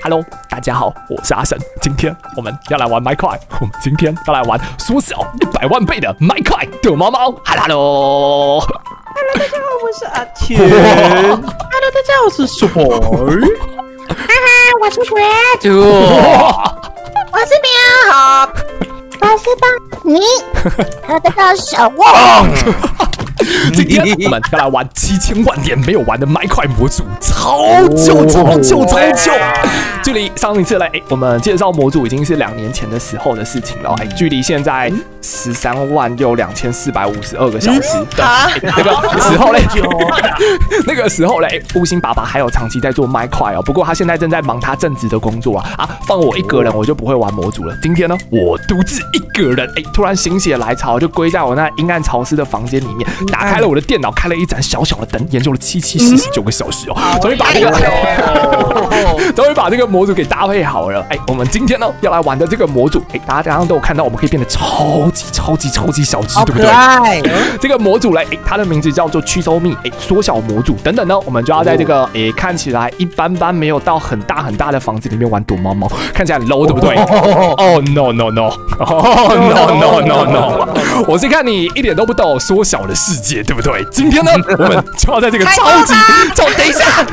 Hello， 大家好，我是阿神。今天我们要来玩麦块，我们今天要来玩缩小100万倍的麦块躲猫猫。Hello， 大家好，我是阿田。Hello， 大家好，我是水。 我是水主。我是苗好。我是棒泥。我的小旺。 今天我们要来玩7000万年没有玩的麦块模组，超久。距离上一次我们介绍模组已经是2年前的时候的事情了。距离现在13万又2452个小时。对，那个时候那个时候乌星爸爸还有长期在做麦块哦，不过他现在正在忙他正职的工作啊。放我一个人我就不会玩模组了。今天呢，我独自一个人，突然心血来潮，就归在我那阴暗潮湿的房间里面。打开了我的电脑，开了一盏小小的灯，研究了49个小时哦，终于把这个模组给搭配好了。我们今天呢要来玩的这个模组，大家刚刚都有看到，我们可以变得超级小只，对不对？这个模组它的名字叫做驱收密，缩小模组等等呢，我们就要在这个看起来一般般，没有到很大的房子里面玩躲猫猫，看起来很 low， 对不对？哦 no， 我是看你一点都不懂缩小的世界，对不对？今天呢，我们就要在这个等一下，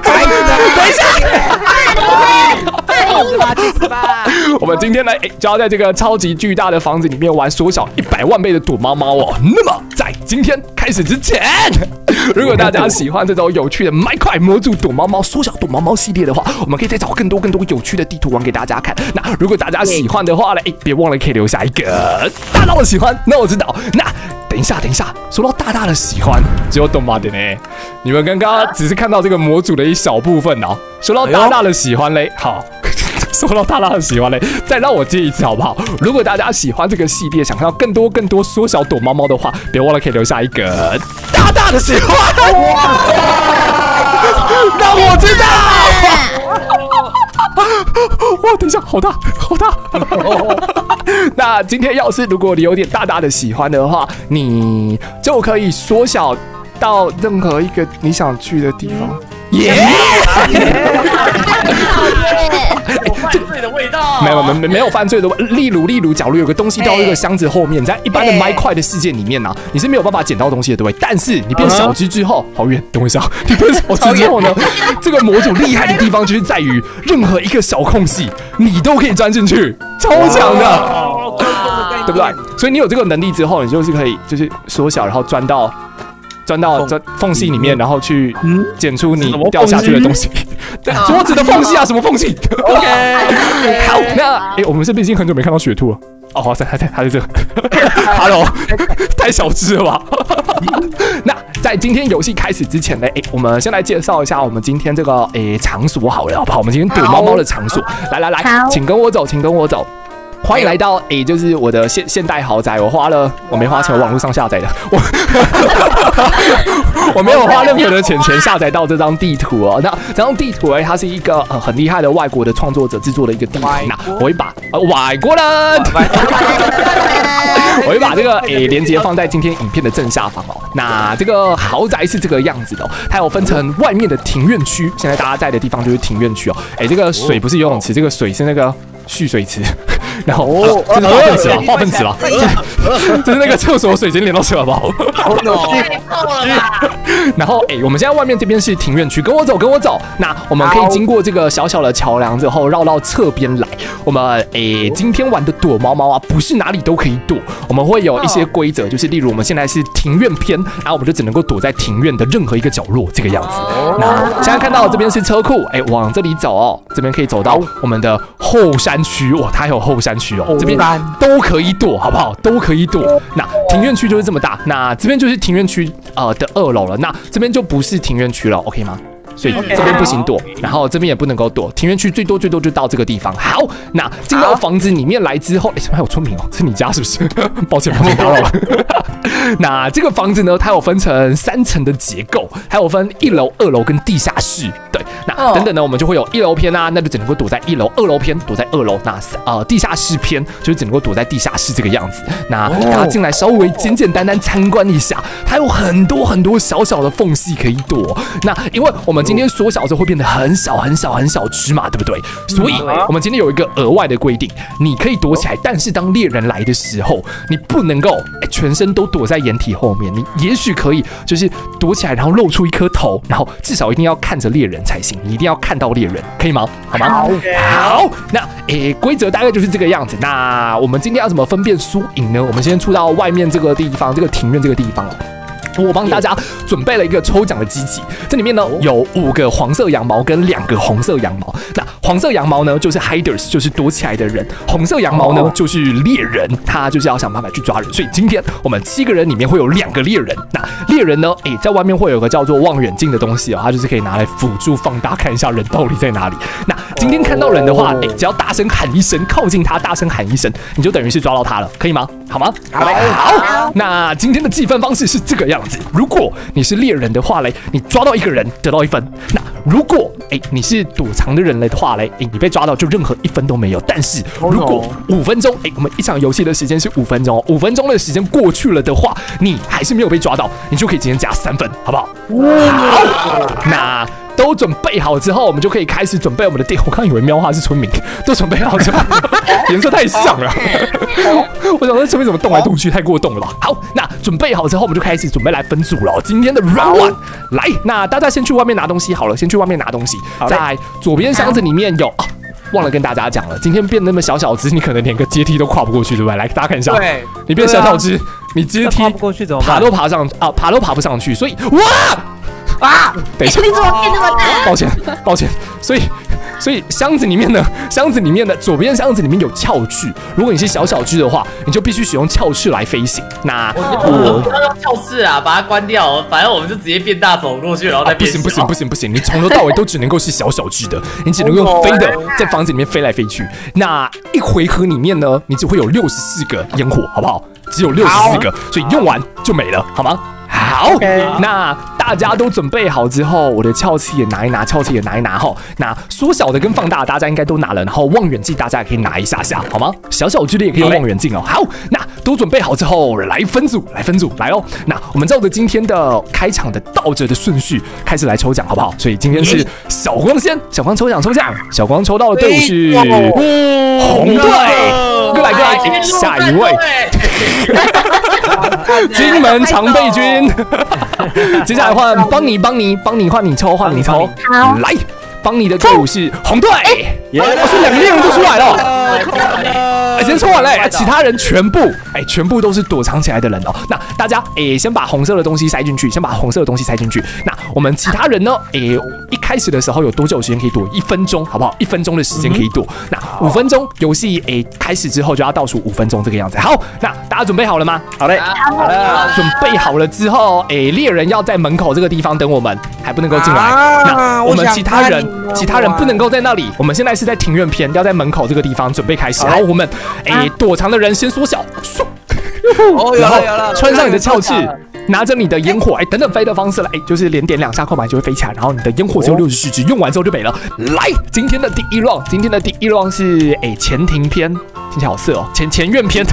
我们今天呢，就要在这个超级巨大的房子里面玩缩小100万倍的躲猫猫哦。那么在今天开始之前，如果大家喜欢这种有趣的麦块模组躲猫猫、缩小躲猫猫系列的话，我们可以再找更多有趣的地图玩给大家看。那如果大家喜欢的话呢，别忘了可以留下一个大大的喜欢。那我知道，那等一下，说到大的喜欢，只有懂吗的呢？你们刚刚只是看到这个模组的一小部分哦。说到大的喜欢嘞，好。说到大的喜欢嘞，再让我接一次好不好？如果大家喜欢这个系列，想看到更多缩小躲猫猫的话，别忘了可以留下一个大的喜欢。让我知道。哇，等一下，好大！那今天如果你有点大的喜欢的话，你就可以缩小到任何一个你想去的地方。 犯罪的味道？ 没有犯罪的味。例如，假如有个东西掉到一个箱子后面，在一般的麦块的世界里面呢，你是没有办法捡到东西的，对不对？但是你变小只之后，好远，等我一下，你变小只之后呢，这个模组厉害的地方就是在于，任何一个小空隙你都可以钻进去，超强的，对不对？所以你有这个能力之后，你就是可以缩小，然后钻到缝隙里面，然后去捡出你掉下去的东西。桌子的缝隙啊，什么缝隙 ？OK， 好，那我们是不是已经很久没看到雪兔了？哦，还在这。Hello， 太小只了吧？那在今天游戏开始之前呢，我们先来介绍一下我们今天这个场所好了，好不好？我们今天躲猫猫的场所，来，请跟我走。欢迎来到就是我的现代豪宅，我没花钱，网络上下载的，我没有花任何的钱下载到这张地图哦。那这张地图它是一个很厉害的外国的创作者制作的一个地图。那我会把外国人，我会把这个连结放在今天影片的正下方哦。那这个豪宅是这个样子的哦，它有分成外面的庭院区，现在大家在的地方就是庭院区哦。这个水不是游泳池，这个水是那个蓄水池。然后这是化粪池吧？这是那个厕所水先连到这好不好？然后我们现在外面这边是庭院区，跟我走。那我们可以经过这个小小的桥梁之后，绕到侧边来。我们今天玩的躲猫猫啊，不是哪里都可以躲，我们会有一些规则，就是例如我们现在是庭院篇，然后我们就只能够躲在庭院的任何一个角落，这个样子。那现在看到这边是车库，往这里走哦，这边可以走到我们的后山区，哇，它还有后山区哦，这边都可以躲，好不好？都可以躲。那庭院区就是这么大，那这边就是庭院区的2楼了，那这边就不是庭院区了 ，OK 吗？所以这边不行躲，然后这边也不能够躲，庭院区最多就到这个地方。好，那进到房子里面来之后，怎么还有村民哦？是你家是不是？抱歉打扰了。那这个房子呢，它有分成3层的结构，还有分1楼、2楼跟地下室。对， 那等等呢，我们就会有1楼篇啊，那就只能够躲在1楼；2楼篇躲在2楼。那地下室篇就是只能够躲在地下室这个样子。那大家进来稍微简简单参观一下，它有很多很多小小的缝隙可以躲。那因为我们今天缩小之后会变得很小只嘛，对不对？所以我们今天有一个额外的规定，你可以躲起来，但是当猎人来的时候，你不能够全身都躲在掩体后面，你也许可以就是躲起来，然后露出一颗头，然后至少一定要看着猎人才行，你一定要看到猎人，可以吗？好吗？好，那规则大概就是这个样子。那我们今天要怎么分辨输赢呢？我们先出到外面这个地方，这个庭院这个地方。我帮大家准备了一个抽奖的机器，这里面呢有5个黄色羊毛跟2个红色羊毛。那黄色羊毛呢就是 hiders， 就是躲起来的人；红色羊毛呢就是猎人，他就是要想办法去抓人。所以今天我们7个人里面会有2个猎人。那猎人呢，在外面会有个叫做望远镜的东西哦，它就是可以拿来辅助放大看一下人到底在哪里。那今天看到人的话，只要大声喊一声，靠近他大声喊一声，你就等于是抓到他了，可以吗？好吗？好。那今天的计分方式是这个样子。如果你是猎人的话嘞，你抓到1个人得到1分。那如果你是躲藏的人类的话嘞，你被抓到就任何1分都没有。但是如果5分钟，我们一场游戏的时间是5分钟，5分钟的时间过去了的话，你还是没有被抓到，你就可以今天加3分，好不好？好，那都准备好之后，我们就可以开始准备我们的电。我刚以为喵哈是村民，都准备好之后，颜色太像了。我想说村民怎么动来动去，太过动了吧？好，那准备好之后，我们就开始准备来分组了。今天的 round 1，来，那大家先去外面拿东西好了，先去外面拿东西。在左边箱子里面有。忘了跟大家讲了，今天变那么小只，你可能连个阶梯都跨不过去，对不对？来，大家看一下，对，你变小只，你阶梯跨不过去怎么办？ 爬都爬不上去，所以等一下， 你怎么变这么大？ 抱歉，所以箱子里面的左边箱子里面有鞘翅，如果你是小只的话，你就必须使用鞘翅来飞行。那我不要用鞘翅啊，把它关掉，反正我们就直接变大走过去，然后再变小。 不行，你从头到尾都只能够是小只的，你只能用飞的，在房子里面飞来飞去。那一回合里面呢，你只会有64个烟火，好不好？只有64个，所以用完就没了，好吗？好，那大家都准备好之后，我的鞘翅也拿一拿哈。那缩小的跟放大的大家应该都拿了，然后望远镜大家也可以拿一下，好吗？小只的也可以用望远镜哦。好，那都准备好之后，来分组，来哦。那我们照着今天的开场的倒着的顺序开始来抽奖，好不好？所以今天是小光先，小光抽奖，小光抽到的队伍是红队，过来，下一位。金门常备军，接下来换帮你换你抽，来，帮你的队伍是红队，我说2个猎人都出来了，先抽完了，其他人全部都是躲藏起来的人哦。那大家先把红色的东西塞进去，那我们其他人呢，一开始的时候有多久时间可以躲？1分钟，好不好？1分钟的时间可以躲。那5分钟游戏开始之后就要倒数5分钟这个样子。好，那大家准备好了吗？好嘞，好了。准备好了之后，猎人要在门口这个地方等我们，还不能够进来。那我们其他人不能够在那里。我们现在是在庭院篇，要在门口这个地方准备开始。然后我们躲藏的人先缩小，然后穿上你的鞘翅。拿着你的烟火，等等飞的方式了，就是连点2下扣板就会飞起来，然后你的烟火只有64支，用完之后就没了。来，今天的第一 round 是前庭篇，听起来好色哦，前院篇，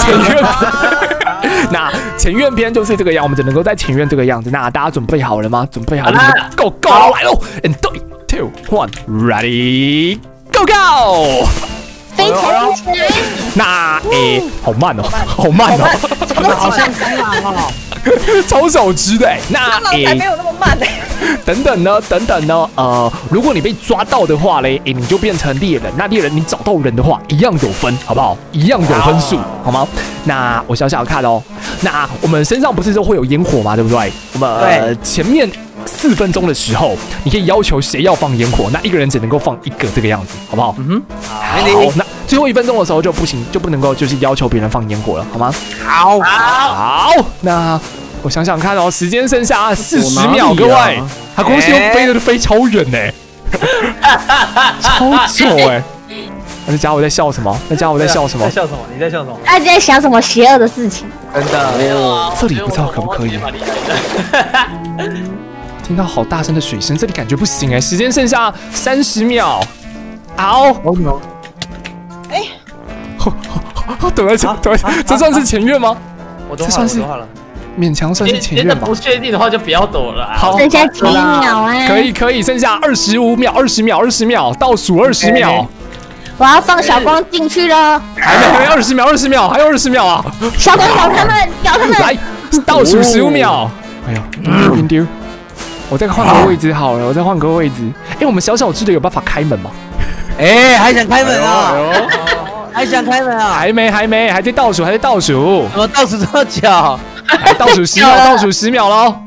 那前院篇就是这个样，我们只能够在前院这个样子。那大家准备好了吗？准备好了 ，Go 来喽 ！And 3, 2, 1, ready, go go！ 飞起来！ 那好慢哦，好像蟑螂哦。超小只的那才没有那么慢等等呢，如果你被抓到的话嘞，你就变成猎人。那猎人你找到人的话，一样有分，好不好？一样有分数，好吗？那我想想看哦，那我们身上不是都会有烟火吗？对不对？我们前面4分钟的时候，你可以要求谁要放烟火，那一个人只能够放1个这个样子，好不好？好，那最后1分钟的时候就不行，就不能够就是要求别人放烟火了，好吗？好，那我想想看哦，时间剩下40秒，各位，他光是用飞的都飞超远呢，超久那家伙在笑什么？你在笑什么？ 他在想什么邪恶的事情？ 真的， 这里不知道可不可以？ 听到好大声的水声，这里感觉不行哎，时间剩下30秒。好， 哎， 躲在这，这算是前院吗？ 我都好了。 勉强算是前院吧。 不确定的话就不要躲了。 好， 剩下几秒啊？ 可以，剩下25秒，20秒，倒数20秒。 我要放小光进去了。 还没20秒，还有20秒啊！ 小光咬他们， 来，倒数15秒。哎呦，丢！我再换个位置好了，哎，我们小只的有办法开门吗？ 哎，还想开门啊？还想开门啊？ 还没，还在倒数。 怎么倒数这么久？ 来，倒数10秒喽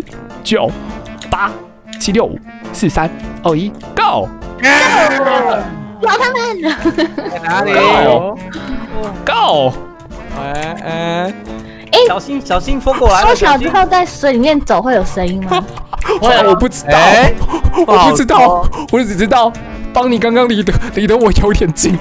！10、9、8、7、6、5、4、3、2、1 ，Go！ 咬他们！ 在哪里 ？Go！ 哎，小心，疯狗来了！ 缩小之后在水里面走会有声音吗？ 我不知道，我只知道，邦尼刚刚离得我有点近。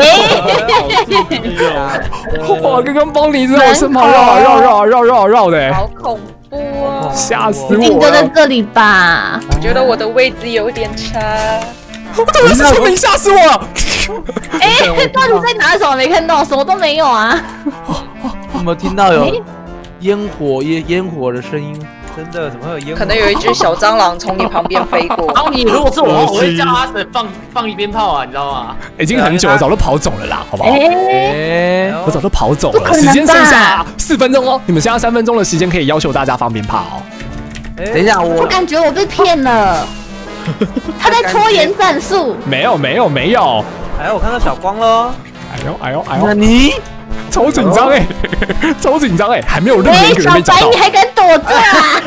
哇，刚刚邦尼在我身旁绕的， 好恐怖哦！ 吓死我了！ 一定就在这里吧？ 我觉得我的位置有点差。 对，是聪明，吓死我了！ 到底在哪？什么没看到？什么都没有啊！ 有没有听到有烟火的声音？真的，怎么会有烟火？ 可能有一只小蟑螂从你旁边飞过。 然后你如果是我会叫阿神放一鞭炮啊，你知道吗？ 已经很久了，早就跑走了啦，好不好？我早就跑走了。 时间剩下4分钟哦，你们剩下3分钟的时间可以要求大家放鞭炮哦。 等一下， 我感觉我被骗了。他在拖延战术。 没有。 哎，我看到小光喽。 哎呦！ 那你超紧张哎，还没有任何一个人被找到。 小白，你还敢躲着啊？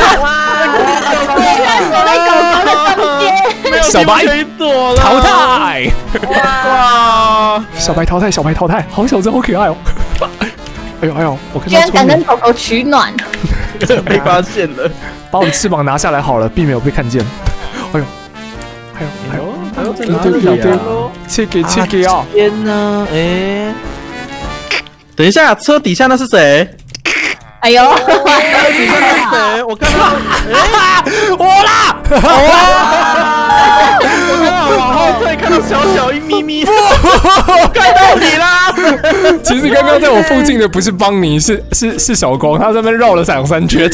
小白躲了， 淘汰！哇！小白淘汰，好小只，好可爱哦！哎呦，我看到居然敢跟狗狗取暖， 被发现了， 把我的翅膀拿下来好了，避免我被看见。哎呦，对，切给啊！ 天哪，哎，等一下，车底下那是谁？ 哎呦， 车底下那是谁？我看到， 我啦！ 我往后退，看到小一咪咪，看到你啦！ 其实刚刚在我附近的不是邦尼，是小光，他在那边绕了2-3圈。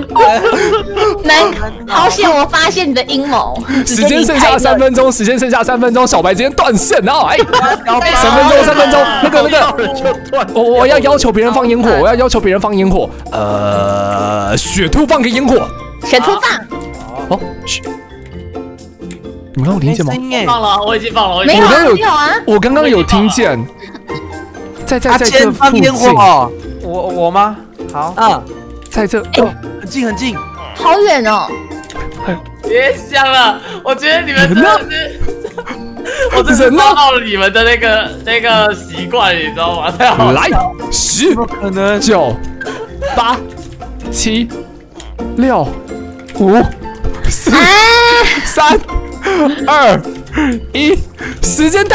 好险！我发现你的阴谋。 时间剩下3分钟，小白今天断线啊！哎，3分钟，那个，我要求别人放烟火，雪兔放个烟火， 雪兔放。 哦，你们刚有听见吗？ 放了，我已经放了。 没有啊， 我刚刚有听见，在这附近。 我吗？好， 在这， 很近， 好远哦。 别想了，我觉得你们真的是，我真是抓到了你们的那个习惯，你知道吗？ 来，10、9、8、7、6、5、4、3、2、1，时间到！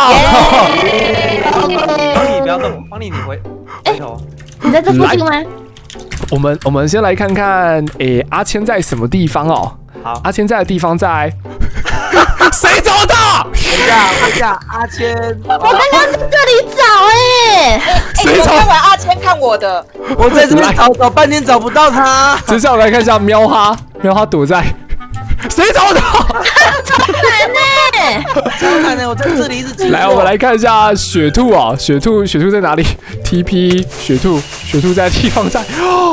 不要动，帮你回头。 你在这附近吗？ 我们先来看看，阿谦在什么地方哦？ 好， 阿谦在的地方在。谁找的？ 等一下，阿谦， 我刚刚在这里找谁看完阿谦看我的？ 我在这边找半天找不到他。 接下来我来看一下喵哈躲在。谁找的？ 超难呢！我在这里一直来，我们来看一下雪兔啊，雪兔在哪里 ？TP 雪兔在地方在。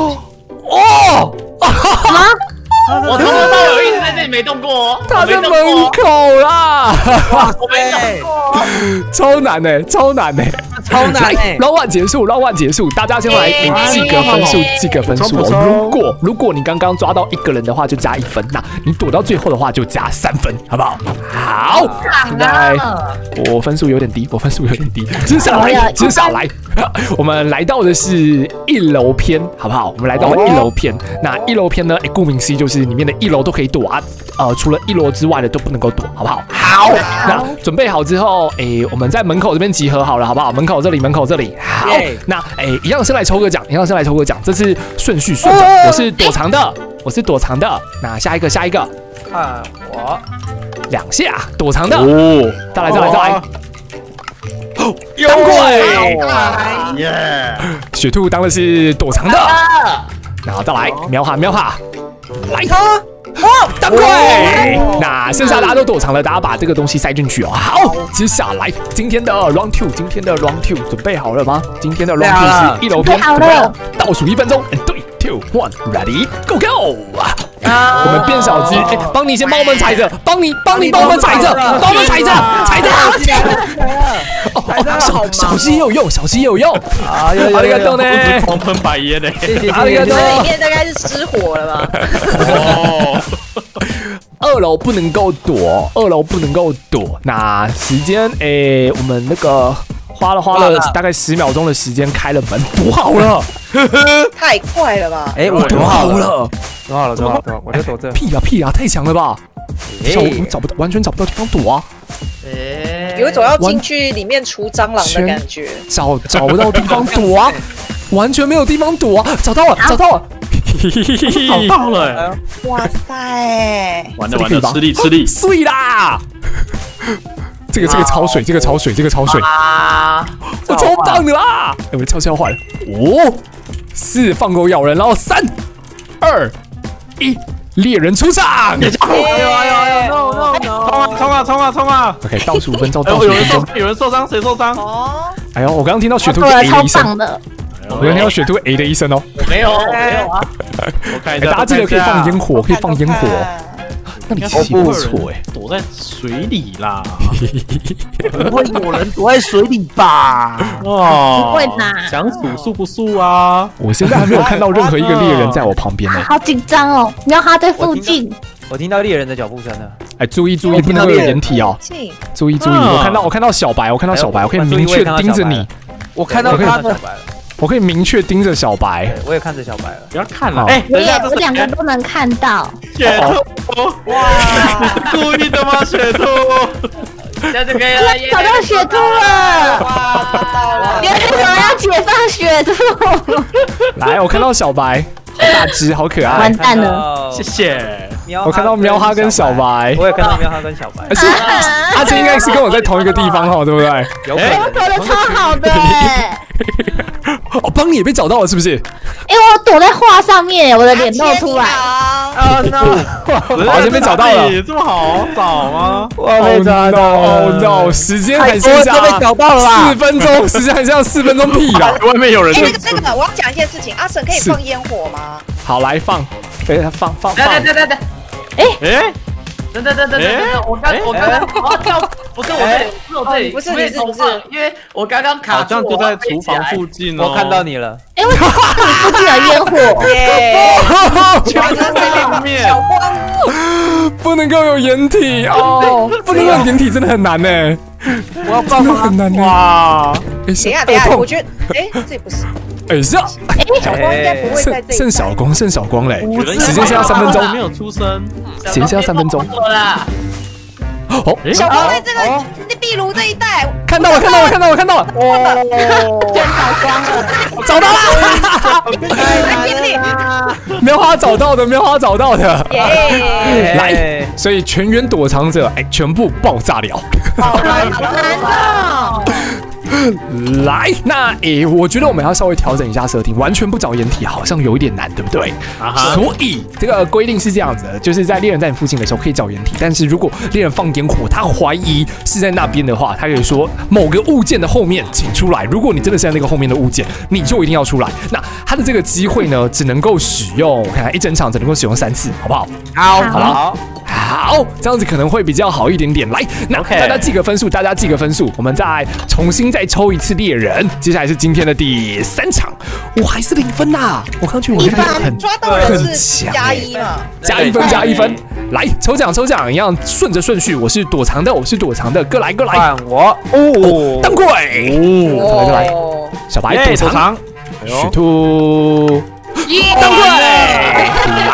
我从头到尾一直在这里没动过， 他在门口啦！ 我没动过， 超难的。捞万结束，大家先来记个分数哦。如果你刚刚抓到1个人的话，就加1分；那你躲到最后的话，就加3分，好不好？好，现在我分数有点低，接下来，我们来到的是1楼篇，好不好？我们来到了1楼篇。那1楼篇呢？顾名思义就是里面的1楼都可以躲啊，除了1楼之外的都不能够躲，好不好？好，那准备好之后，我们在门口这边集合好了，好不好？门口这里。好，那一样先来抽个奖，这次顺序顺转，我是躲藏的。 我是躲藏的。那下一个， 看我 2下躲藏的。 哦， 再来。当归， 耶！ 雪兔当的是躲藏的。然后再来喵哈，来。当归，那剩下大家都躲藏了，大家把这个东西塞进去哦。好，接下来今天的 round two， 准备好了吗？今天的 round two 是1楼边，准备了，倒数1分钟，3、2、1 ，ready go go！ 我们变小只，帮你先帮我们踩着，帮你帮我们踩着，踩着。小鸡也有用， 啊， 阿里嘎多呢？ 狂喷白烟呢！ 阿里嘎多。 里面大概是失火了吧？ 哦 2楼不能够躲，那时间，我们那个花了大概10秒钟的时间开了门，躲好了。 太快了吧！ 我躲好了， 我就躲这。 屁啊，太强了吧！我找不到，完全找不到地方躲啊！ 有一种要进去里面除蟑螂的感觉。 找不到地方躲啊，完全没有地方躲啊！找到了， 找到了！ 哇塞！ 完了，吃力， 碎啦！这个超水， 啊！ 我超棒的啦！我悄悄坏了，4放狗咬人，然后3、2、1，猎人出场！ no！ 冲啊 ！OK， 倒数5分钟， 有人受伤，谁受伤？ 哦， 哎呦，我刚刚听到雪兔 A 的一声，我刚刚听到雪兔 A 的一声哦。 没有啊！ 我看一下， 大家记得可以放烟火，那你其实不错躲在水里啦。 不会有人躲在水里吧？ 不会啦， 想速不速啊？ 我现在还没有看到任何一个猎人在我旁边呢。 好紧张哦！喵哈在附近， 我听到猎人的脚步声了。 注意，不能有掩体哦。注意，我看到小白，我可以明确盯着你。 我看到他的。 我可以明确盯着小白， 我也看着小白了。 不要看了， 我2个都能看到。 雪兔，哇，故意的吗？雪兔， 这样就可以了。 找到雪兔了！哇！原来要解放雪兔。 来，我看到小白，好大只，好可爱。 完蛋了， 谢谢。 我看到喵哈跟小白， 我也看到喵哈跟小白。 是阿青应该是跟我在同一个地方哈，对不对？ 有可能。 我躲得超好的。 邦尼也被找到了，是不是？ 我躲在画上面，我的脸露出来。 啊 no！ 好像被找到了， 这么好找吗？ 我被找到了 no！ 时间还剩下4分钟，时间还剩下4分钟屁啦！ 外面有人。 那个，我要讲一件事情，阿神可以放烟火吗？ 好，来放，对，放。 等，我刚刚跳，不是我这里， 不是你是不是？ 因为我刚刚卡住， 好像就在厨房附近哦。 我看到你了。 我看到你附近有烟火。 耶！ 全在上面。 小光， 不能够有掩体哦，不能够有掩体真的很难呢。 我要放很难哇！ 等一下，我觉得，这不是。 是啊， 小光应该不会在这里。 剩小光嘞，时间剩下3分钟， 没有出声， 时间剩下3分钟。 小光在这个壁炉这一带， 看到了，找到了，喵花找到的，来，所以全员躲藏者，全部爆炸了。来，那我觉得我们要稍微调整一下设定，完全不找掩体好像有一点难，对不对？所以这个规定是这样子的，就是在猎人在你附近的时候可以找掩体，但是如果猎人放烟火，他怀疑是在那边的话，他可以说某个物件的后面请出来。如果你真的是在那个后面的物件，你就一定要出来。那他的这个机会呢，只能够使用，我看看一整场只能够使用3次，好不好？好，这样子可能会比较好一点点。来，那大家记个分数，我们再重新抽一次猎人。接下来是今天的第3场，我还是0分呐！我刚去我很抓到人是加1嘛， 加1分。来抽奖一样顺着顺序，我是躲藏的，各来。 换我当归来，小白躲藏，雪兔当归来。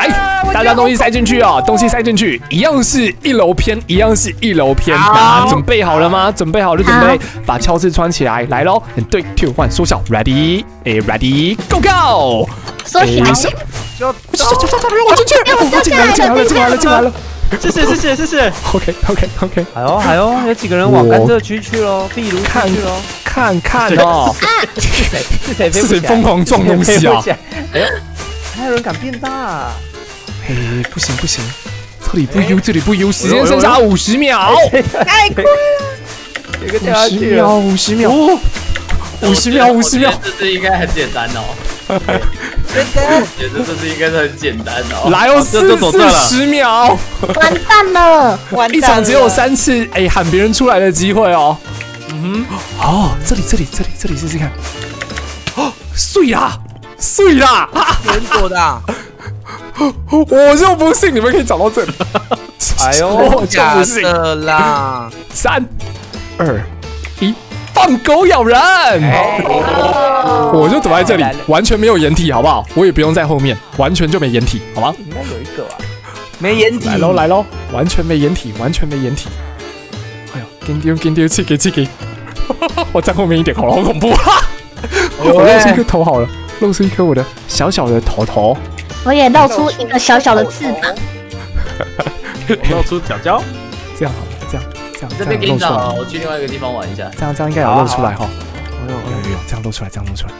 大家东西塞进去哦，东西塞进去，一样是1楼偏，一样是1楼偏。准备好了吗？准备好就准备把鞘刺穿起来，来喽！3、2、1，缩小 ，ready， ready go go， 缩起来， 我进去，我进来了。 谢谢。 OK。 哎呦，有几个人往甘蔗区去喽？壁炉看去喽？ 看哦，是谁疯狂撞东西啊？ 哎呦，还有人敢变大？ 嘿，不行，这里不优，时间剩下50秒， 太快了， 有个掉下去了 ，50秒， 我觉得这次应该很简单哦。我觉得这次应该是很简单哦。 来哦，40秒， 完蛋了， 一场只有3次，喊别人出来的机会哦。这里试试看。碎啦！ 人躲的。 我就不信你们可以找到这里。 哎呦， 我就不信啦 ！3、2、1，放狗咬人！我就躲在这里，完全没有掩体，好不好？我也不用在后面，完全就没掩体，好吗？ 应该有一个吧，没掩体。 来喽，完全没掩体。哎呦，跟丢，气给！我站后面一点，好恐怖！我露出一颗头好了，露出一颗我的小小的头。 我也露出一个小小的翅膀， 露出脚脚， 这样好了，这样这边给你找，我去另外一个地方玩一下。 这样应该有露出来哈。有，这样露出来。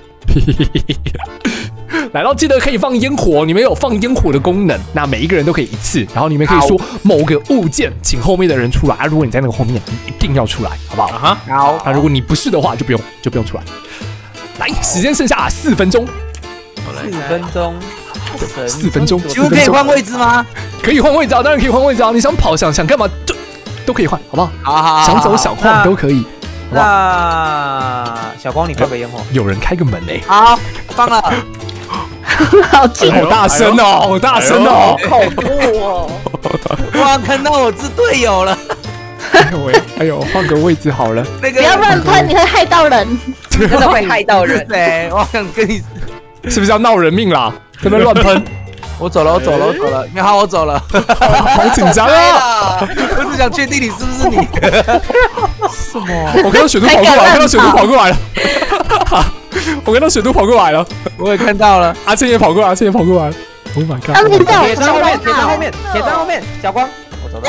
来到记得可以放烟火，你们有放烟火的功能，那每一个人都可以1次，然后你们可以说某个物件，请后面的人出来啊。如果你在那个后面，你一定要出来，好不好？ 好。 那如果你不是的话，就不用出来。来，时间剩下4分钟。 4分钟 ，4分钟， 请问可以换位置吗？ 可以换位置啊，当然可以换位置啊！你想跑想干嘛都可以换，好不好？ 好， 想走想晃都可以。 那小光，你放个烟火。 有人开个门嘞！ 好，放了。 好近， 好大声哦，好大声哦， 好酷哦！ 哇，看到我是队友了。 哎呦，换个位置好了。 那个不要乱喷，你会害到人。 真的会害到人。 对，我想跟你， 是不是要闹人命啦？在那乱喷。 我走了。你好，我走了。 好紧张啊！ 我只想确定你是不是你。 什么？我看到雪兔跑过来了。我看到雪兔跑过来了。 我也看到了。 阿倩也跑过来了。Oh my god！ 铁站后面，小光，我走了。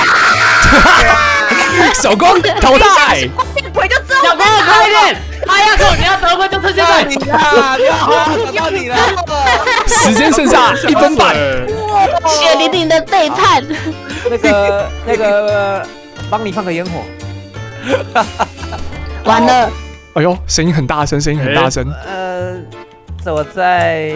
小光淘汰。 鬼就知道小光快点！哎呀，你要得分就趁现在！ 你啦，找到你了。 时间剩下1分半。 血淋淋的背叛。 那个，帮你放个烟火。 完了。 哎呦，声音很大声。 我在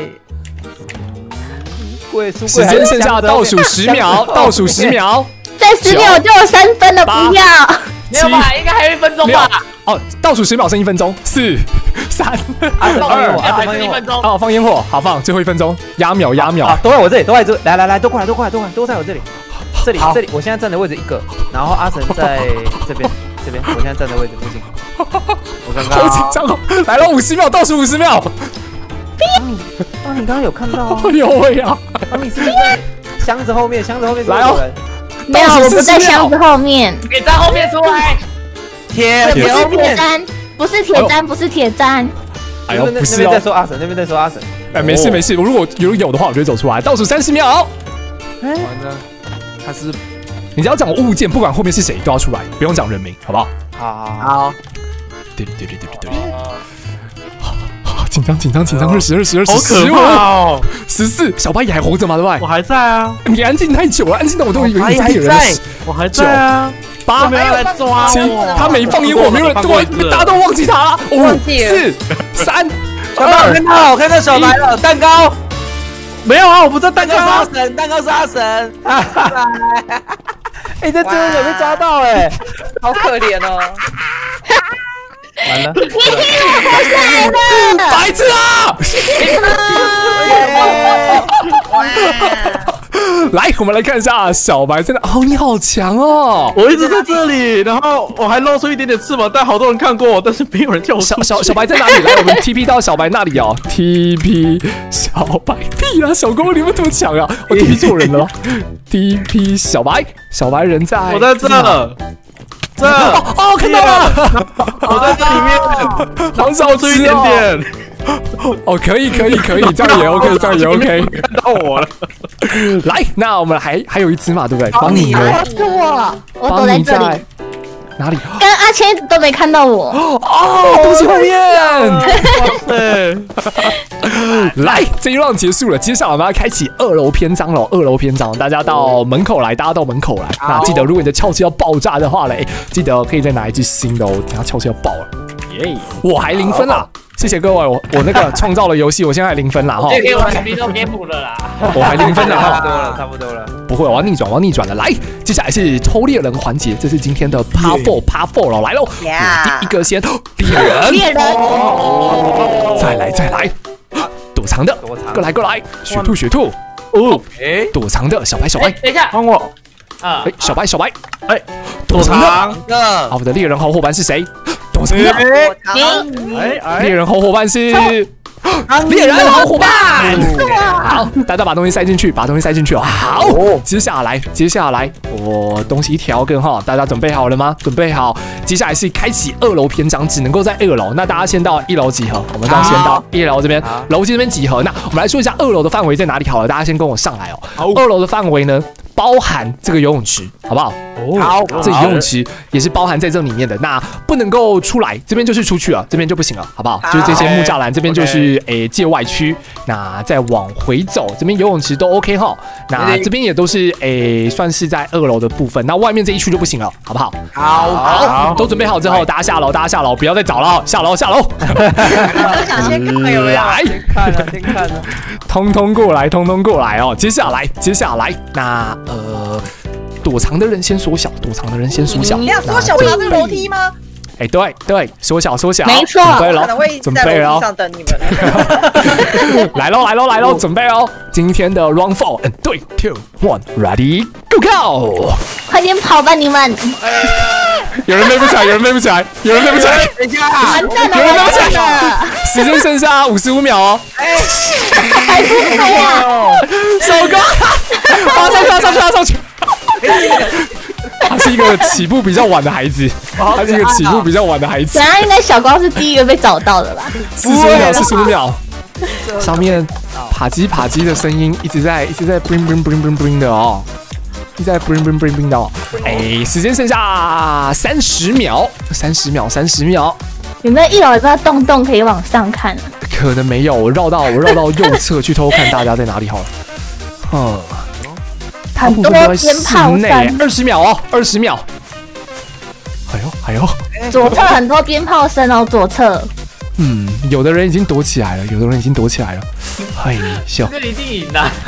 时间剩下倒数10秒， 再10秒就有3分了，不要。 没有吧？应该还有1分钟吧？ 哦，倒数10秒剩1分钟，4、3、2， 还剩1分钟。 哦，放烟火，好放，最后1分钟，压秒。 都在我这里，来，都过来，都在我这里。这里，我现在站的位置1个，然后阿神在这边，我现在站的位置附近。我看看， 好紧张哦！来了50秒，倒数50秒。 帮你刚刚有看到啊？ 哎呦喂呀！ 帮你是不是在箱子后面？ 来哦！ 没有，我不在箱子后面。 给在后面出来。 铁砧，不是铁砧。 哎呦，不是那边在说阿神。 哎，没事。如果有的话，我就会走出来。倒数30秒。 完了，他是你只要讲物件，不管后面是谁都要出来，不用讲人名，好不好？ 好。 对。紧张，20， 好可怕哦 ！14，小白也还活着吗？对不对？ 我还在啊！ 你安静太久了，安静到我都以为你是猎人了。 我还在啊 ！8， 没有来抓我， 他没放烟火，没有人，大家都忘记他了。5、4、3、 2，我看到小白了，蛋糕。 没有啊，我不知道蛋糕蛋糕是阿神。哎，这真的有被抓到哎， 好可怜哦。 完了， 白痴啊！ 来，我们来看一下小白在哪。哦，你好强哦！ 我一直在这里，然后我还露出一点点翅膀，但好多人看过我，但是没有人叫我。 小白在哪里？来，我们 TP 到小白那里哦。TP 小白屁啊！小公你们多强啊！我 TP 错人了。TP 小白人在。 我在这。 哦，看到了！ 我在这里面， 好少出一点点。 哦，可以，这样也 OK， 这样也 OK。 看到我了。 来，那我们还有一只嘛，对不对？帮你呢？ 是我躲在这里。 哪里？ 刚阿谦一直都没看到我。 哦，东西后面。 对。 来，这一 round 结束了，接下来我们要开启2楼篇章了。2楼篇章，大家到门口来，那记得，如果你的撬器要爆炸的话嘞，记得可以再拿一只新的哦，等下撬器要爆了。耶！我还0分啦。谢谢各位，我那个创造了游戏，我现在还0分啦哈。 这给我全都给补了啦。 我还0分啦哈。 差不多了。 不会，我要逆转了。来，接下来是偷猎人环节，这是今天的 Part 4了，来喽。第一个先猎人。再来。躲藏的，过来。雪兔。哦，躲藏的小白。 等一下， 帮我。 小白。躲藏的。我的猎人好伙伴是谁？躲藏的。猎人好伙伴是猎人好伙伴。好，大家把东西塞进去哦。好，接下来，我东西调更哈，大家准备好了吗？准备好。接下来是开启2楼篇章，只能够在2楼。那大家先到1楼集合，我们先到1楼这边，楼梯这边集合。那我们来说一下2楼的范围在哪里好了，大家先跟我上来哦。2楼的范围呢，包含这个游泳池，好不好？好，这游泳池也是包含在这里面的。那不能够出来，这边就是出去了，这边就不行了，好不好？就是这些木栅栏，这边就是界外区。那再往回走，这边游泳池都 OK 哈。那这边也都是算是在2楼的部分。那外面这一区就不行了，好不好？好，都准备好之后，大家下楼，不要再找了，下楼。 我想先看有没有来， 先看了， 通通过来哦。接下来，那躲藏的人先缩小， 你要缩小我拿这个楼梯吗？ 对，缩小， 没错， 可能会在楼梯上等你们。 来喽，准备哦！今天的 Round 4， 3、2、1 ，Ready Go！ 快点跑吧，你们！ 有人背不起来， 完蛋了！ 有人背不起来，时间剩下55秒哦。 还不飞啊！ 手工，上去！他是一个起步比较晚的孩子，等下应该小光是第一个被找到的吧？45秒，上面啪叽的声音一直在 bling 的哦，一直在 bling 的哦。时间剩下30秒。有没有1楼有个洞可以往上看？可能没有，我绕到右侧去偷看大家在哪里好了。很多鞭炮声，20秒哦，20秒。哎呦，左侧很多鞭炮声哦，左侧。有的人已经躲起来了，哎呦， 这一定赢的。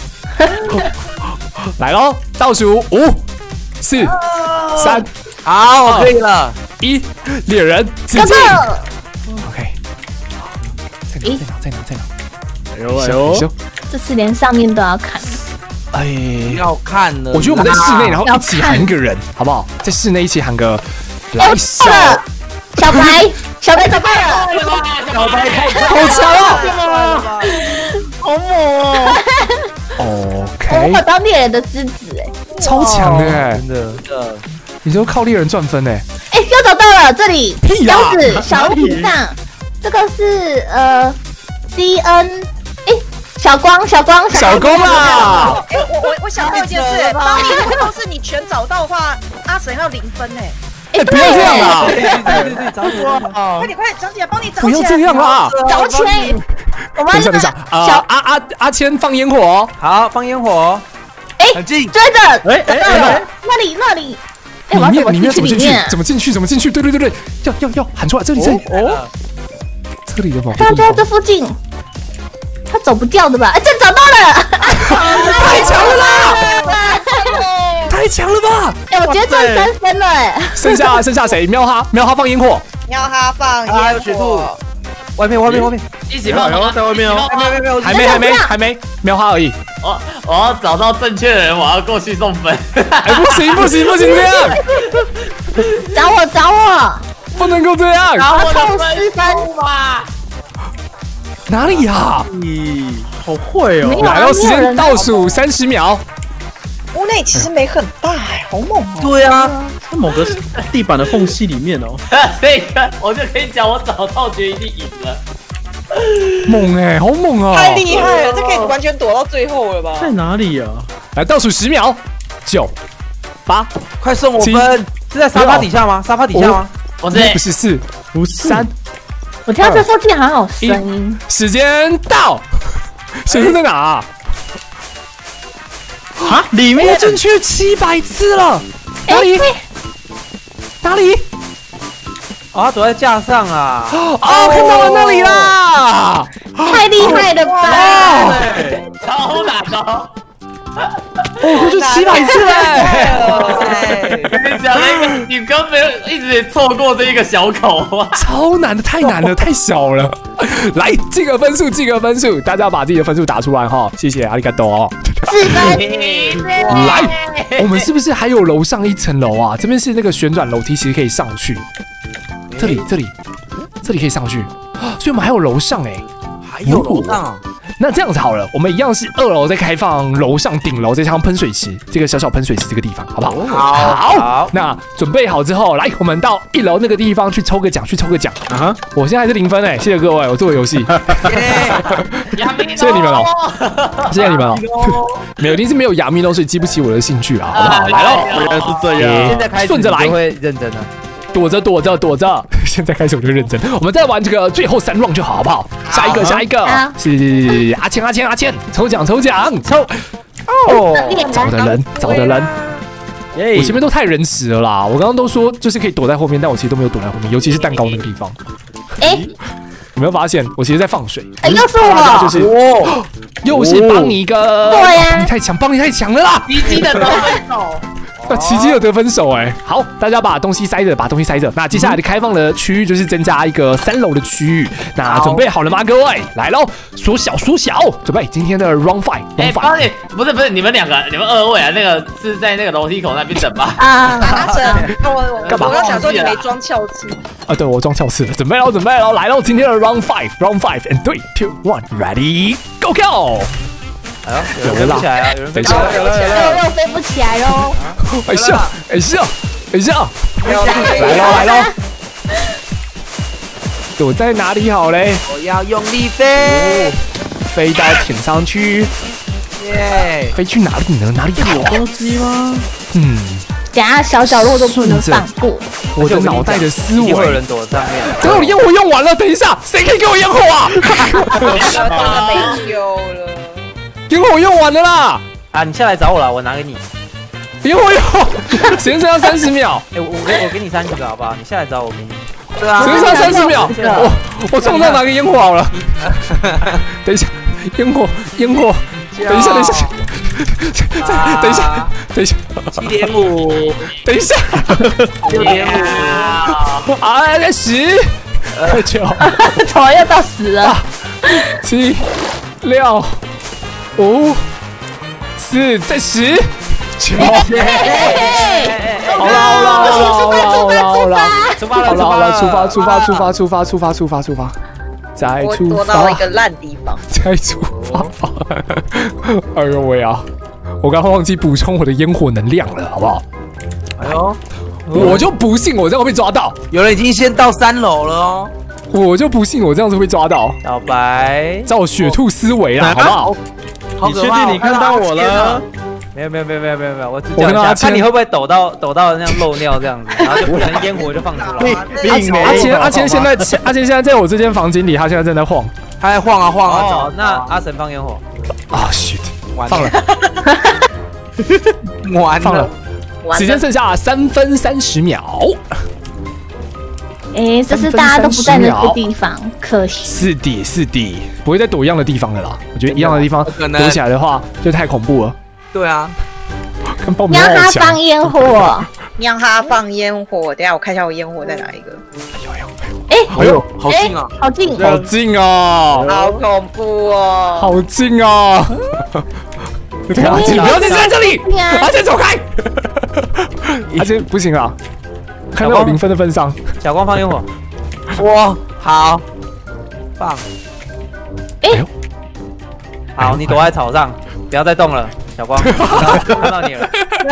来喽，倒数5、4、3， 好，我可以了。 1，猎人自己。OK， 在哪？哎呦，这次连上面都要看。 要看了。 我觉得我们在室内，然后一起喊一个人，好不好？在室内一起喊个来小白找到了， 小白好强哦， 好猛哦。OK， 我当猎人的资质超强的真的， 你就靠猎人赚分又找到了这里，箱子小屋顶上，这个是DN。小光啊！我想到一件事，当你如果是你全找到的话，阿神要0分不要这样啊！ 对，找起来， 快点，长起来，帮你找起来！ 不要这样啊！ 找起来！ 等一下，阿谦放烟火， 好，放烟火，很近， 追着，那里，里面怎么进去？对，要喊出来，这里，这里有吗？ 在这附近。他走不掉的吧？这找到了！ 太强了啦！太强了吧！ 我直接赚3分了剩下谁？喵哈放烟火。 喵哈放烟火。 雪兔。 外面， 一起放在外面哦。 还没， 没有他而已。 我要找到正确的人，我要过去送分。 哎，不行这样， 找我， 不能够这样。 然后我扣的 4分吧。 哪里呀？ 咦，好会哦！ 来到时间倒数30秒。 屋内其实没很大哎，好猛哦！ 对啊，在某个地板的缝隙里面哦。 这个我就可以讲，我找到觉得一定赢了。 猛哎，好猛哦！ 太厉害了，这可以完全躲到最后了吧？ 在哪里呀？ 来倒数10秒，9、8， 快送我分！是在沙发底下吗？沙发底下吗？ 不不是4、3， 我听到这附近好像有声音。 时间到，选择在哪啊？ 啊，里面正确700次了，哪里？ 啊，躲在架上啊！ 哦，看到了那里啦！ 太厉害了吧！ 超难的。 我就700次嘞！ 跟你讲那个，你根本没有一直错过这一个小口啊！ 超难的，太难了，太小了。来，记个分数，大家把自己的分数打出来哈，谢谢阿里嘎多。 4分。 来，我们是不是还有楼上1层楼啊？这边是那个旋转楼梯，其实可以上去。这里可以上去，所以我们还有楼上哎， 还有楼上。 那这样子好了，我们一样是2楼再开放楼上顶楼，再加上喷水池，这个小喷水池这个地方，好不好？好。那准备好之后，来，我们到1楼那个地方去抽个奖，啊！我现在还是0分哎，谢谢各位，我做游戏。谢谢你们哦，谢谢你们哦。没有，一定是没有亚米诺，所以激不起我的兴趣啊，好不好？来喽， 原来是这样。 现在开始顺着来， 会认真的。 躲着，现在开始我就认真。我们再玩这个最后3 round 就好，好不好？下一个是阿谦，抽奖。哦，找的人，我前面都太仁慈了啦。我刚刚都说就是可以躲在后面，但我其实都没有躲在后面，尤其是蛋糕那个地方。有没有发现我其实在放水？ 又是我， 就是又是邦尼哥， 对呀， 邦尼太强了啦！ 奇迹的得分手。 奇迹有得分手哎，好，大家把东西塞着。那接下来的开放的区域就是增加一个3楼的区域。那准备好了吗，各位？来喽，缩小，准备今天的 round 5。 哎，帮你，不是，你们2位啊，那个是在那个楼梯口那边等吧？ 阿成， 干嘛？ 我刚想说你没装翘翅。 啊，对，我装翘翅了。准备喽，来喽，今天的 round 5 and 3, 2, 1, ready, go go！ 哎呦，有人飞不起来啊！ 等一下， 又飞不起来喽！ 哎笑！来喽！躲在哪里好嘞？ 我要用力飞， 飞到天上去。 耶！ 飞去哪里呢？哪里有东西吗？ 等下小角落都不能放过。 我的脑袋的思维。 会有人躲上面。 等我的烟火用完了，等一下，谁可以给我烟火啊？ 没救了。 烟火用完了啦！ 啊，你下来找我了，我拿给你。 烟火用，时间剩下30秒。 哎，我给你30个好不好？你下来找我给你。对啊， 时间剩下30秒。我冲上拿个烟火好了。等一下，烟火。等一下。等一下。 7.5。 等一下。6.5。啊，10、9， 怎么又到10了 ？7、6、5、4，再10、9。好了，出发。再出发。 我躲到一个烂地方。 再出发吧。哎呦喂啊！我刚刚忘记补充我的烟火能量了，好不好？ 哎呦， 我就不信我这样会被抓到。 有人已经先到3楼了哦。 我就不信我这样子会抓到。 小白， 照雪兔思维啦，好不好？ 你确定你看到我了？ 没有，我只讲一下，看你会不会抖到那样漏尿这样子，然后就不小心烟火就放出来。 阿谦现在在我这间房间里，他现在正在晃， 他在晃啊。那阿神放烟火啊 ，shit， 放了， 放了， 时间剩下3分30秒。 哎，这是大家都不在那个地方，可惜。 是的，不会再躲一样的地方的啦。我觉得一样的地方躲起来的话，就太恐怖了。 对啊， 你让他放烟火， 你让他放烟火。等下我看一下我烟火在哪一个。 哎， 好好近啊！ 好近， 好近哦， 好恐怖哦！ 好近哦！对啊，你不要再站这里，阿健走开！阿健不行啊，看到我0分的份上， 小光放烟火，哇，好棒！ 哎呦， 好，你躲在草上，不要再动了，小光，看到你了。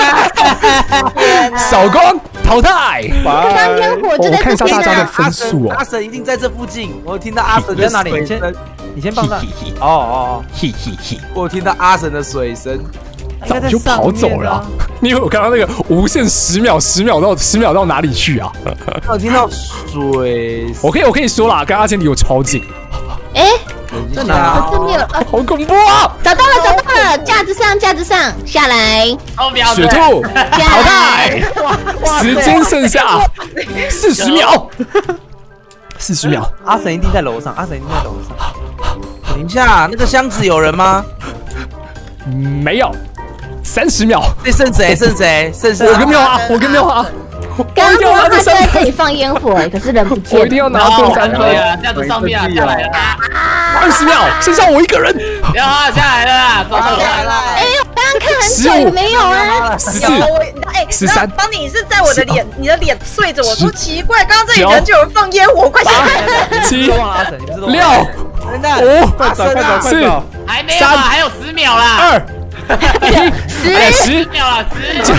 小光淘汰。 刚烟火就我在看一下大家的这边啊！ 分数哦阿。神一定在这附近，我有听到阿神你在哪里？你先放上。哦， 嘿嘿嘿， 我有听到阿神的水声。 早就跑走了啊。你有看到那个无限10秒到哪里去啊？ 我有听到水声。 我可以说啦，跟阿健离我超近， 哎， 在哪？ 正面了， 好恐怖啊！ 找到了，架子上，下来， 哦，不要雪兔淘汰，时间剩下40秒，40秒。 阿神一定在楼上，阿神一定在楼上。 等一下，那个箱子有人吗？ 没有，30秒。 那剩谁？剩我跟没有啊， 刚刚他就在这里放烟火，可是人不见， 我一定要拿这3分。 这样子上面啊，下来了啦， 20秒，剩下我一个人。 不要啊，下来了啦，走走下来了。 哎，我刚刚看很久没有啊， 14 13 当你是在我的脸，你的脸对着我说奇怪，刚刚这里人就有人放烟火，快下来！ 7、 都忘了阿神，你不是都忘了 6、 真的， 5、 快走，快走，快 4、 走！ 还没有啊，还有10秒啦， 2、1， 10秒了，10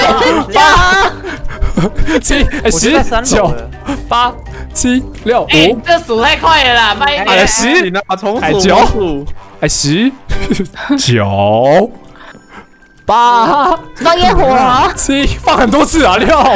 9、8、7、10、9、8、7、6、5， 这数太快了啦，慢一点。 10、 你拿重 9、 数， 10、9、8、 放烟火哦， 7，放很多次啊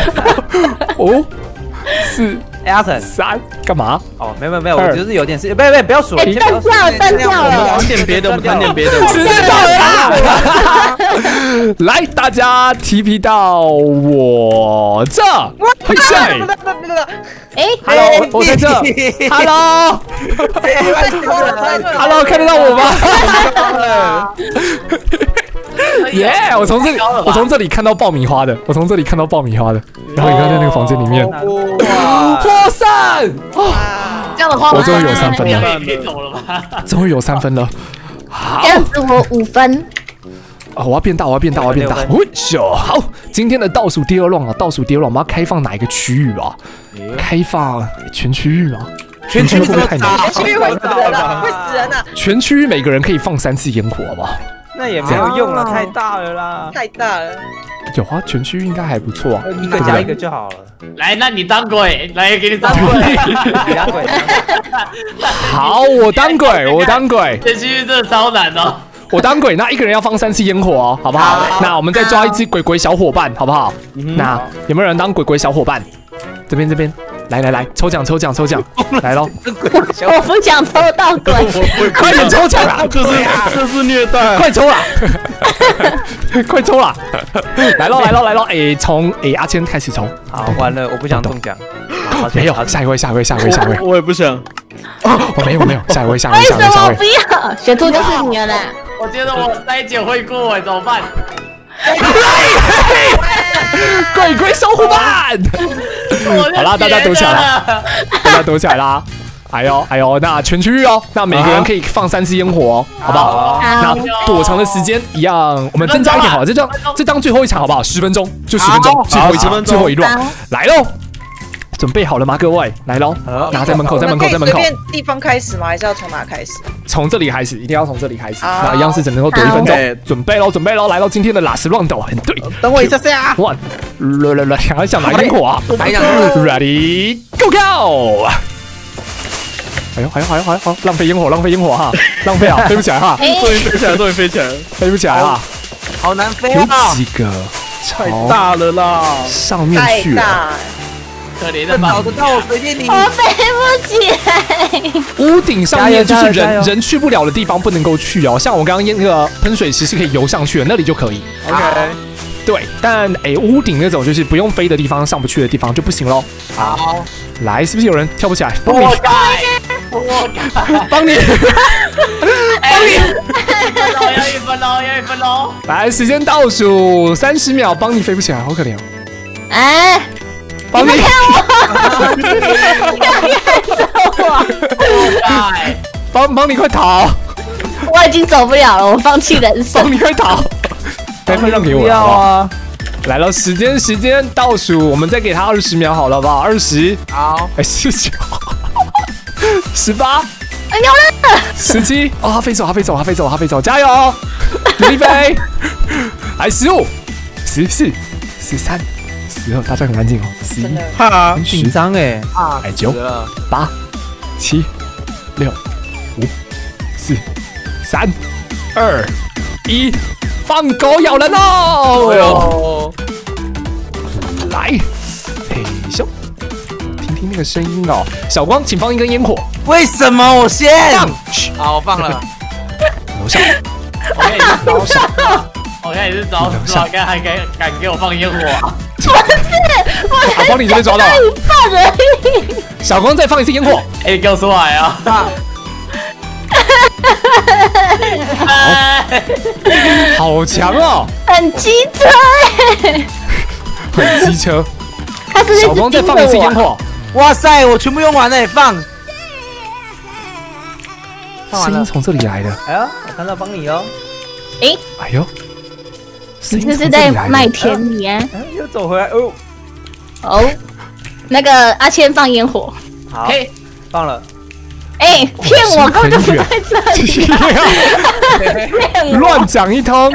，6、5、4、 哎，阿神， 3，干嘛？ 哦，没有，我就是有点事，不要数了， 哎，断掉了谈，点别的，我们谈点别的。 时间到了啦！来，大家提皮到我这，嘿谁哎， ？Hello，我在这。Hello，看得到我吗？耶！我从这里看到爆米花的，然后你看在那个房间里面，获胜！ 这样的话， 我终于有3分了， 可以走了吧？ 终于有3分了。好这样子我5分， 啊！我要变大。好，今天的倒数第二 round 啊，我们要开放哪一个区域啊？开放全区域吗？全区域会不会太难？ 区域会死人了，会死人了， 全区域每个人可以放3次烟火，好不好？ 那也没有用了，太大了啦， 太大了。 有啊，全区域应该还不错啊。 一个加一个就好了。 来，那你当鬼，来给你当鬼。 你当鬼， 好，我当鬼， 这区域真的超难哦。 我当鬼。那一个人要放3次烟火哦，好不好？那我们再抓一只鬼鬼小伙伴，好不好？那有没有人当鬼鬼小伙伴？这边，来，抽奖，来喽！ 我不想抽到鬼， 快点抽奖啊！ 这是虐待！ 快抽啦！快抽啦！来喽！哎，从阿谦开始抽。 好，完了，我不想中奖。 没有，下一位。 我也不想。 我没有，下一位。 为什么不要？雪兔就是你了啦， 我觉得我筛会过哎，怎么办？ 鬼鬼小伙伴！好啦，大家躲起来啦！哎呦，那全区域哦，那每个人可以放3次烟火哦，好不好？那躲藏的时间一样，我们增加一点好了，这当最后一场好不好？10分钟，就10分钟，最后一场，最后一轮，来喽！准备好了吗，各位？来喽！拿在门口，在门口。 随便地方开始吗？还是要从哪开始？ 从这里开始，一定要从这里开始。那一样是只能够躲1分钟。准备喽！来到今天的last round，很对。 等我一下下。 One， 来，想拿烟火啊？Ready go！ 哎呦，浪费烟火哈，浪费啊，飞不起来哈， 终于飞起来， 飞不起来哈， 好难飞有啊！ 几个太大了啦， 上面去了， 可怜的找得到我随便你。 我飞不起来。 屋顶上面就是加油人去不了的地方不能够去哦，像我刚刚那个喷水池是可以游上去的，那里就可以。 OK， 对，但屋顶那种就是不用飞的地方，上不去的地方就不行喽。 好， 来，是不是有人跳不起来？ 活该， 帮你， 要1分喽！ 来，时间倒数30秒，帮你飞不起来，好可怜哦。 哎， 帮你， 不要看走我， 帮你快逃！ 我已经走不了了，我放弃人生。 帮你快逃！来分让给我不要好不好？ 啊！ 来了，时间倒数，我们再给他20秒好了，好不好？20， 好， 哎，19，18， 哎，牛了！ 17，哦，他飞走，加油！努力飞！来15，14，13，12，大家很安静哦。11， 怕很紧张哎。 来9，8，7，6，5，4，3，2，1，放狗咬人喽！ 哎呦， 来，嘿咻，听听那个声音哦。小光，请放一根烟火。 为什么我先？ 放， 好，我放了。 楼下， 我看你是找死啊！我看你是找死啊！还敢给我放烟火啊！ 阿光你这边抓到了。 放人！ 小光再放一次烟火。 哎，给我出来啊！ 好强哦， 很机车哎！ 很机车。 他是不是小光再放一次烟火。 哇塞，我全部用完了，放。放完了。 声音从这里来的。 哎呀，我看到帮你哦。 哎呦，声你是不是音从这里来在卖的。 田里啊？ 哎，又走回来哦。 哦，那个阿谦放烟火。 好， 嘿， 放了。 哎，骗我，根本就不在这里。骗我！ 乱讲一通，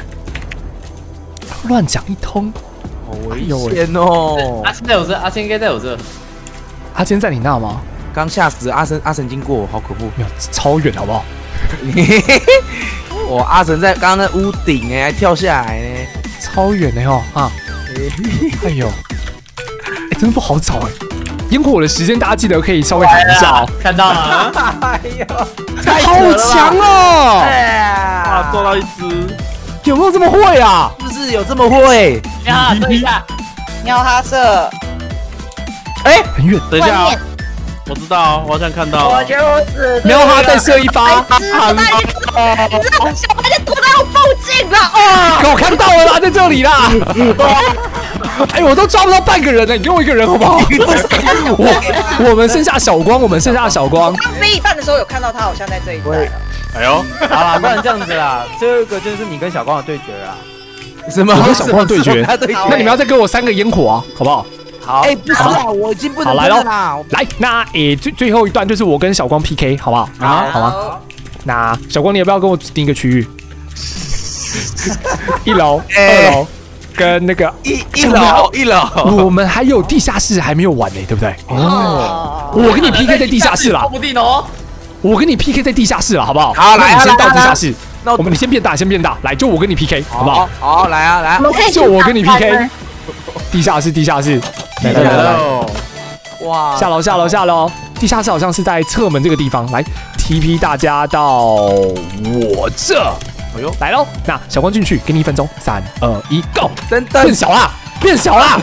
乱讲一通。 好危险哦！ 阿信在我这，阿信应该在我这。 他今天在你那吗？ 刚吓死阿神经过，好可怖。 没有，超远好不好？ 我阿神在刚刚那屋顶哎，还跳下来呢。 超远的哦啊！哎呦，哎，真的不好找哎。烟火的时间大家记得可以稍微喊一下哦。 看到了， 哎呦， 好强哦！ 哇，抓到一只， 有没有这么会啊？ 是不是有这么会？ 呀，等一下， 喵哈色， 很远， 等一下哦外面， 我知道，我好像看到了。 就是喵哈再射一发， 小白就躲在我附近了哦。 给我看到了啦，在这里啦！哎，我都抓不到半个人呢，你给我一个人好不好？我们剩下小光，我们剩下小光。 刚飞一半的时候有看到他好像在这一带。 哎呦， 好啦，不然这样子啦，这个就是你跟小光的对决啦。什么？ 我跟小光对决他对决？ 那你们要再给我3个烟火啊，好不好？ 好，哎，不是啊，我已经不能好来咯啦。 来，那最后一段就是我跟小光 PK，好不好？好吗？那小光，你要不要跟我指定一个区域？1楼、2楼跟那个一楼， 我们还有地下室还没有完呢，对不对？ 哦， 我跟你 PK 在地下室啦说，不定哦。 我跟你 PK 在地下室了，好不好？ 好来啊那你先到来啊地下室， 那我们你先变大，来，就我跟你 PK，好不好？ 好，来啊，来我。们可以就我跟你去上 PK 班吗地下室，来， 哇， 下楼，地下室好像是在侧门这个地方，来 TP 大家到我这。 哎呦， 来喽！那小光进去，给你1分钟，3、2、1，Go！ 等等变，小啦！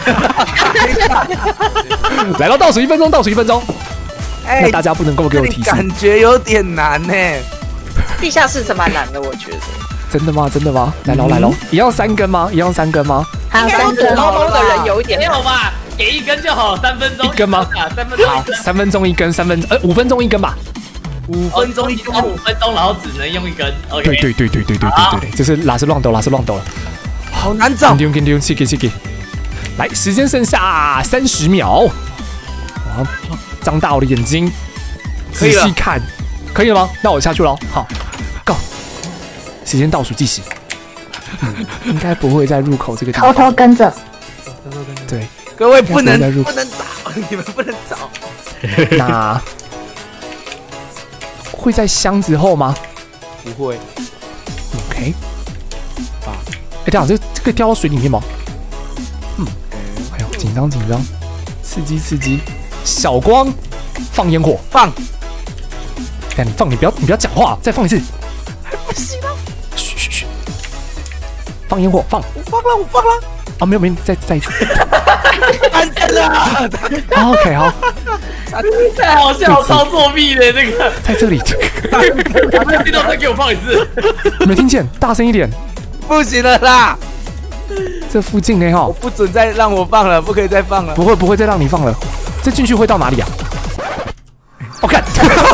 来了，倒数1分钟， 哎那大家不能够给我提示， 感觉有点难呢。 地下室是蛮难的，我觉得。 真的吗？来喽，一样3根吗？ 还有3 应该个。 猫猫的人有一点没有吧？给1根就好，3分钟 1根吗 3分钟好，3分钟1根，5分钟1根吧。 5分钟一根， 5分钟，然后只能用1根。OK。 对，这是拉丝乱斗了， 好难找。 丢，气给。来，时间剩下30秒，我要张大我的眼睛，仔细看，可以了吗？那我下去了，好 ，Go， 时间倒数计时，应该不会在入口这个地偷方， 偷跟着， 对， 各位不能应该不会在入找，你们不能找。 那会在箱子后吗不会， ？OK，哎，等一下这个掉到水里面吗？哎呦，紧张，刺激，小光放烟火， 放。 哎，你放，你不要讲话，再放一次。不行啊！嘘，放烟火，放。 我放了。 啊，没有，再一次。 安全了。 OK， 好， 太好笑，超作弊的那个。 在这里， 听到再给我放一次。 没听见？大声一点。 不行了啦！ 这附近呢？哈我，不准再让我放了，不可以再放了。 不会再让你放了。这进去会到哪里啊？ 我看，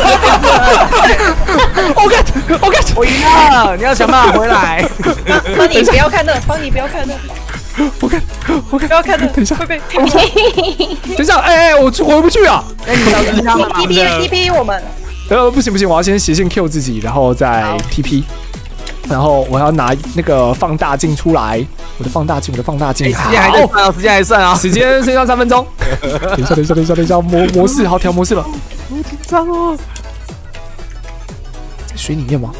我看， 我赢了，你要想办法回来。 帮你不要看那，帮你不要看那， 我看， 不要看那， 等一下会被等一下，我回不去啊！ 哎，你小心枪 TP 我们。 不行，我要先斜线 Q 自己，然后再 TP， 然后我要拿那个放大镜出来，我的放大镜， 时间还在算啊，时间还算啊， 时间剩下3分钟。等一下，模式好调模式了。 好紧张哦， 在水里面吗？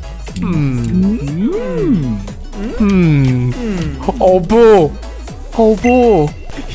哦不，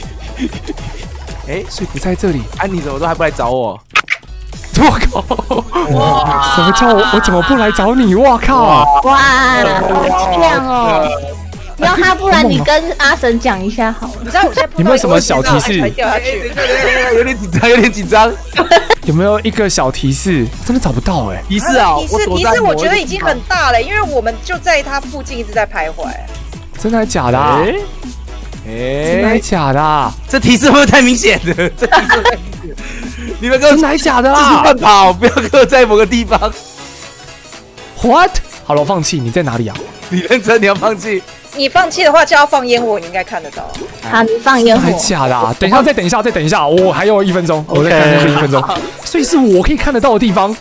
哎， 水不在这里。 安妮怎么都还不来找我？ 我靠！哇！什么叫我怎么不来找你？我靠！ 哇，好亮哦！要他，不然你跟阿神讲一下好了。 你知道我现在有没有什么小提示？ 掉下去， 有点紧张。 有没有一个小提示？真的找不到哎。 提示啊！ 提示，我觉得已经很大了，因为我们就在他附近一直在徘徊。 真的还假的啊？真的还假的啊？ 这提示会不会太明显了？这提示太明显。你们给我真的还假的自己啊乱跑，不要给我在某个地方。 ？What？ 好了，我放弃。你在哪里啊？ 你认真，你要放弃？ 你放弃的话，就要放烟火，你应该看得到。 好，你放烟还火。 假的啊？等一下，再等一下，我还有1分钟，我再看那个1分钟，所以是我可以看得到的地方。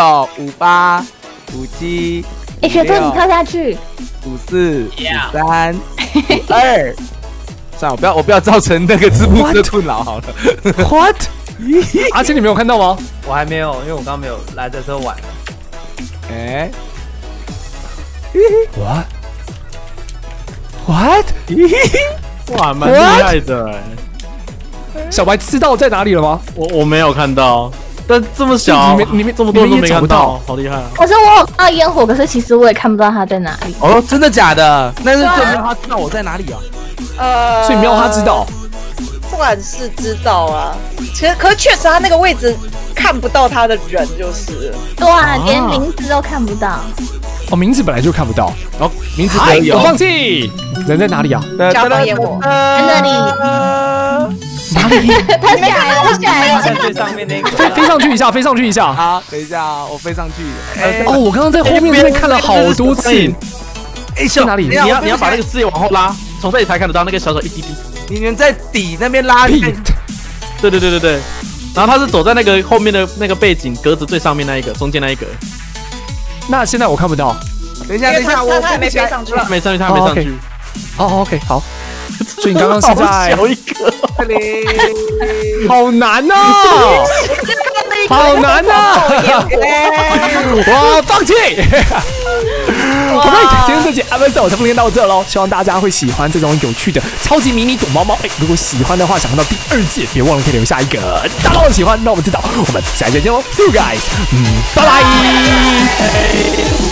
59、58、57。 哎，雪兔，你跳下去。 54、53、52。算了，我不要造成那个字幕的困扰好了。 What？ 阿谦，你没有看到吗？ 我还没有，因为我刚刚没有来的时候晚了。哎。 What？ 哇，蛮厉害的哎！ 小白知道在哪里了吗？ 我没有看到，但这么小， 你们这么多人都没找不到看到，好厉害啊！ 可是我有看到烟火，可是其实我也看不到它在哪里。 哦，真的假的？那是证明他知道我在哪里啊？ 所以喵他知道。 算是知道啊，可是确实他那个位置看不到他的人就是了。 对啊，连名字都看不到。 哦，名字本来就看不到。 哦，名字可以我放弃。人在哪里啊？ 加放烟火， 在那里。 哪里？ 他下来了，下来了。 在最上面那个。 飞上去一下。 好，等一下，我飞上去。 哦，我刚刚在后面这边看了好多次。 哎， 在哪里？ 你要把那个视野往后拉，从这里才看得到那个小小一滴滴。 你们在底那边拉屁。 对。然后他是走在那个后面的那个背景格子最上面那一个，中间那一格。 那现在我看不到。 等一下， 他还没飞上去， 他没上去。 哦 ，OK， 好。所以你刚刚是在小一个， 好难哦，好难啊！我放弃。OK， 今天这集安分赛我差不多到这喽，希望大家会喜欢这种有趣的超级迷你躲猫猫。如果喜欢的话，想看到第2届，别忘了可以留下一个大大的喜欢，让我们知道。我们下期再见喽 ，See you guys，拜拜。